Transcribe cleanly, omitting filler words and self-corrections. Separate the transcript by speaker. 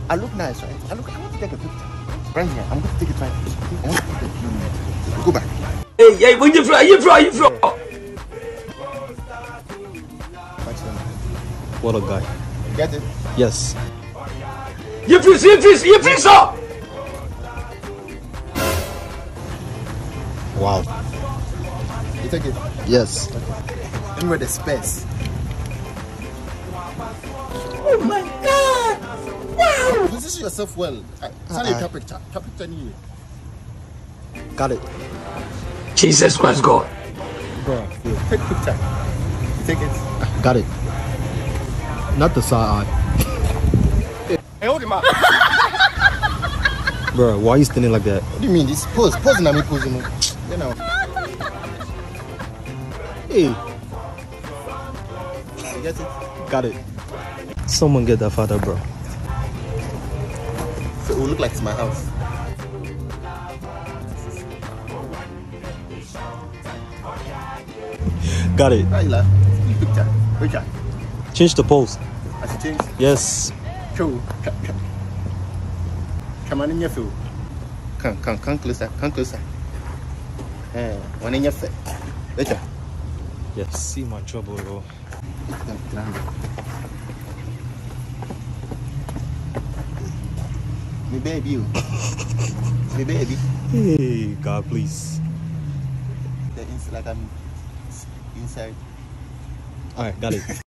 Speaker 1: I look nice, right? I want to take a picture. Right here. I'm going to take it right here. I want to take a few minutes. Go back.
Speaker 2: Hey, where you from?
Speaker 3: What a guy.
Speaker 1: You get it?
Speaker 3: Yes.
Speaker 2: You feel so.
Speaker 3: Wow.
Speaker 1: You take it?
Speaker 3: Yes.
Speaker 1: Let me wear the space.
Speaker 2: Oh my God! Wow!
Speaker 1: Position yourself well. Send a picture. Picture in here.
Speaker 3: Got it.
Speaker 2: Jesus Christ, God.
Speaker 3: Bro.
Speaker 1: Take picture. You take it?
Speaker 3: Got it. Not the side eye.
Speaker 1: Hey, hold him up.
Speaker 3: Bro, why are you standing like that?
Speaker 1: What do you mean? This pose. Pose na me pose. You know.
Speaker 3: Hey.
Speaker 1: You get it?
Speaker 3: Got it. Someone get that father, bro.
Speaker 1: So it will look like it's my house.
Speaker 3: Got it.
Speaker 1: Right, laugh. Picture. Picture.
Speaker 3: Change the pose.
Speaker 1: I should change.
Speaker 3: Yes.
Speaker 1: Cool. Come on in your food. Come closer. Come closer. One in your face. Picture.
Speaker 3: Yes. See my trouble, bro.
Speaker 1: Me baby you. Me baby.
Speaker 3: Hey, God, please.
Speaker 1: Like I'm inside.
Speaker 3: All right, got it.